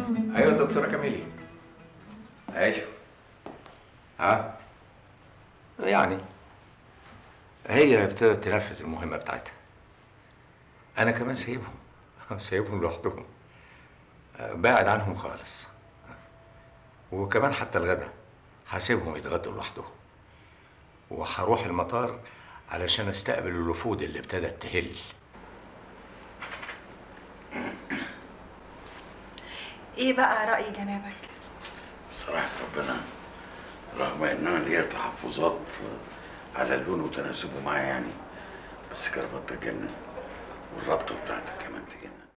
ايوه دكتوره كاميلي. ايوه. ها يعني هي ابتدت تنفذ المهمه بتاعتها. انا كمان سايبهم سايبهم لوحدهم، بعد عنهم خالص. وكمان حتى الغدا هسيبهم يتغدوا لوحدهم، وهروح المطار علشان استقبل الوفود اللي ابتدت تهل. ايه بقى رأي جنابك؟ بصراحة ربنا، رغم ان انا ليا تحفظات على اللون وتناسبه معايا يعني، بس كرافته تجنن والربطه بتاعتك كمان تجنن.